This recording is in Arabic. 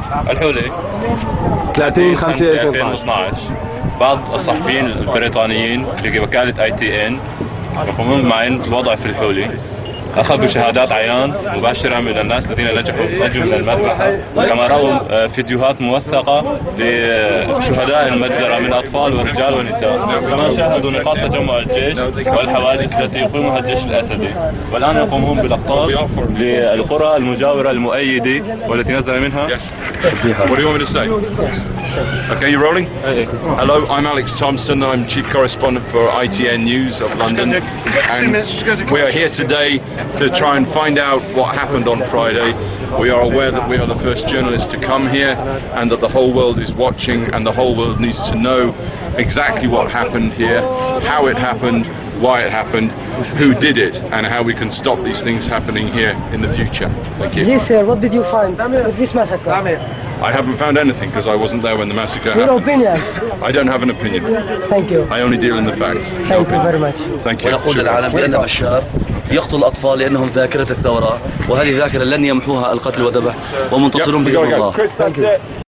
الحولي 30/5/2012 بعض الصحفيين البريطانيين لوكالة ITN يقومون معي الوضع في الحولي، أخذوا شهادات عيان مباشرة من الناس الذين نجوا من المذبحة، كما رأوا فيديوهات موثقة لشهداء المجزرة من أطفال ورجال ونساء، كما شاهدوا نقاط تجمع الجيش والحوادث التي يقيمها الجيش الأسدي، والآن يقومون بلقطات للقرى المجاورة المؤيدة والتي نزل منها. What do you want me to say? Okay, you rolling? Hello, I'm Alex Thompson. I'm Chief Correspondent for ITN News of London, and we are here today to try and find out what happened on Friday. We are aware that we are the first journalists to come here and that the whole world is watching and the whole world needs to know exactly what happened here, how it happened, why it happened, who did it, and how we can stop these things happening here in the future. Thank you. Yes, sir. What did you find with this massacre? I haven't found anything because I wasn't there when the massacre happened. Your opinion? I don't have an opinion. Thank you. I only deal in the facts. Thank you very much. Thank you. ويقول العالم بأن بشار يقتل الأطفال لأنهم ذاكرة الثورة، وهذه ذاكرة لن يمحوها القتل والذبح، ومنتصرون بإذن الله.